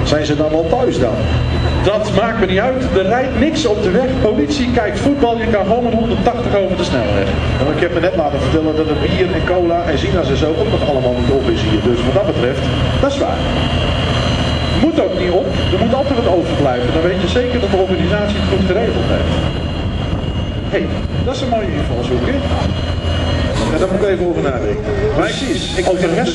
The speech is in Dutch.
Zijn ze dan al thuis dan? Dat maakt me niet uit. Er rijdt niks op de weg. Politie kijkt voetbal. Je kan gewoon met 180 over de snelweg. Nou, ik heb me net laten vertellen dat er bier en cola en sinaas en zo ook nog allemaal niet op is hier. Dus wat dat betreft, dat is waar. Moet ook niet op. Er moet altijd wat overblijven. Dan weet je zeker dat de organisatie het goed geregeld heeft. Hé, dat is een mooie invalshoek, hè? Ja, daar moet ik even over nadenken. Precies. Over de rest